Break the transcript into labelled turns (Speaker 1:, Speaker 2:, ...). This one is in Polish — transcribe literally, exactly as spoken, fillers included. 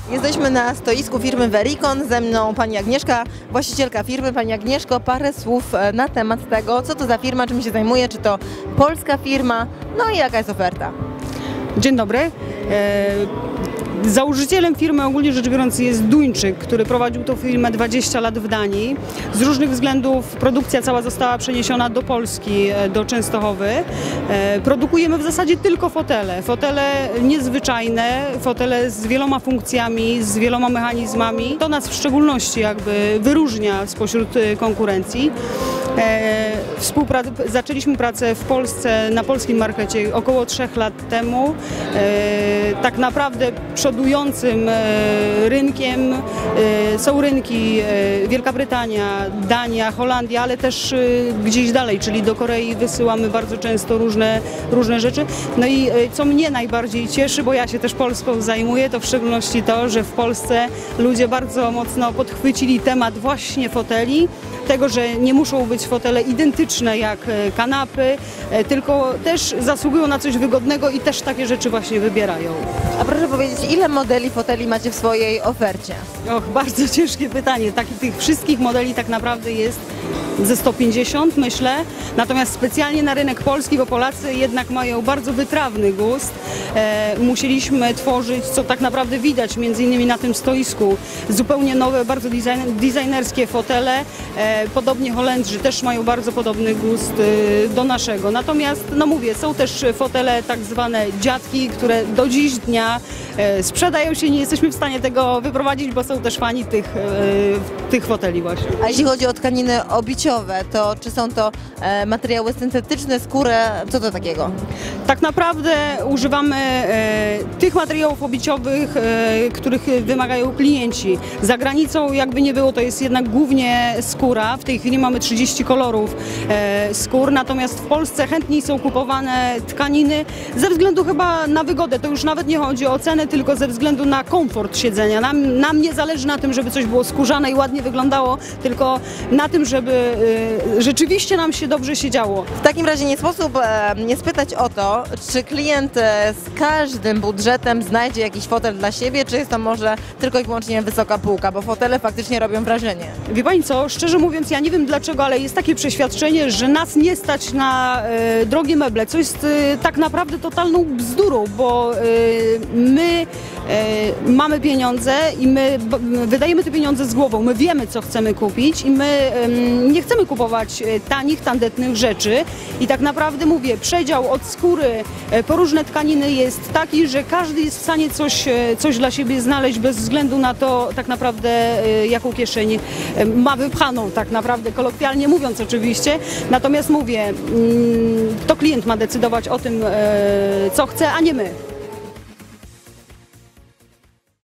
Speaker 1: Jesteśmy na stoisku firmy Vericon, ze mną pani Agnieszka, właścicielka firmy. Pani Agnieszko, parę słów na temat tego, co to za firma, czym się zajmuje, czy to polska firma, no i jaka jest oferta.
Speaker 2: Dzień dobry. Założycielem firmy ogólnie rzecz biorąc jest Duńczyk, który prowadził tą firmę dwadzieścia lat w Danii. Z różnych względów produkcja cała została przeniesiona do Polski, do Częstochowy. Produkujemy w zasadzie tylko fotele. Fotele niezwyczajne, fotele z wieloma funkcjami, z wieloma mechanizmami. To nas w szczególności jakby wyróżnia spośród konkurencji. Współprac zaczęliśmy pracę w Polsce, na polskim markecie około trzech lat temu. Tak naprawdę przodującym rynkiem są rynki Wielka Brytania, Dania, Holandia, ale też gdzieś dalej, czyli do Korei wysyłamy bardzo często różne, różne rzeczy. No i co mnie najbardziej cieszy, bo ja się też Polską zajmuję, to w szczególności to, że w Polsce ludzie bardzo mocno podchwycili temat właśnie foteli, tego, że nie muszą być fotele identyczne jak kanapy, tylko też zasługują na coś wygodnego i też takie rzeczy właśnie wybierają.
Speaker 1: A proszę powiedzieć, ile modeli foteli macie w swojej ofercie?
Speaker 2: Och, bardzo ciężkie pytanie. Takich tych wszystkich modeli tak naprawdę jest ze sto pięćdziesiąt, myślę. Natomiast specjalnie na rynek polski, bo Polacy jednak mają bardzo wytrawny gust. E, musieliśmy tworzyć, co tak naprawdę widać między innymi na tym stoisku, zupełnie nowe, bardzo design, designerskie fotele. E, podobnie Holendrzy też mają bardzo podobny gust e, do naszego. Natomiast, no mówię, są też fotele tak zwane dziadki, które do dziś dnia e, sprzedają się. Nie jesteśmy w stanie tego wyprowadzić, bo są też fani tych, e, tych foteli właśnie.
Speaker 1: A jeśli chodzi o tkaniny obiciowe, to czy są to e, materiały syntetyczne, skórę, co to takiego?
Speaker 2: Tak naprawdę używamy e, tych materiałów obiciowych, e, których wymagają klienci. Za granicą jakby nie było, to jest jednak głównie skóra. W tej chwili mamy trzydzieści kolorów e, skór, natomiast w Polsce chętniej są kupowane tkaniny ze względu chyba na wygodę. To już nawet nie chodzi o cenę, tylko ze względu na komfort siedzenia. Nam, nam nie zależy na tym, żeby coś było skórzane i ładnie wyglądało, tylko na tym, żeby rzeczywiście nam się dobrze siedziało.
Speaker 1: W takim razie nie sposób e, nie spytać o to, czy klient e, z każdym budżetem znajdzie jakiś fotel dla siebie, czy jest to może tylko i wyłącznie wysoka półka, bo fotele faktycznie robią wrażenie.
Speaker 2: Wie pani co, szczerze mówiąc, ja nie wiem dlaczego, ale jest takie przeświadczenie, że nas nie stać na e, drogie meble, co jest e, tak naprawdę totalną bzdurą, bo e, my e, mamy pieniądze i my b, wydajemy te pieniądze z głową, my wiemy, co chcemy kupić i my e, nie chcemy kupować tanich, tandetnych rzeczy i tak naprawdę mówię, przedział od skóry po różne tkaniny jest taki, że każdy jest w stanie coś, coś dla siebie znaleźć bez względu na to tak naprawdę jaką kieszeń ma wypchaną, tak naprawdę kolokwialnie mówiąc oczywiście, natomiast mówię, to klient ma decydować o tym, co chce, a nie my.